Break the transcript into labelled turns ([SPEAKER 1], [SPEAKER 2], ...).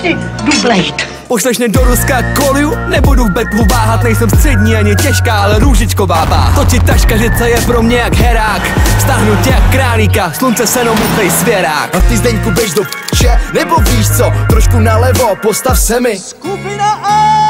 [SPEAKER 1] si dublejt.
[SPEAKER 2] Pošleš mě do Ruska koliu? Nebudu v betlu váhat, nejsem střední ani těžká, ale růžičková bába. Točit taška, že co je pro mě jak herák. Vstáhnu tě jak králíka, slunce se mnou mrtvej svěrák.
[SPEAKER 3] A ty Zdeňku běž do p***, nebo víš co, trošku nalevo, postav se mi.
[SPEAKER 4] Skupina A!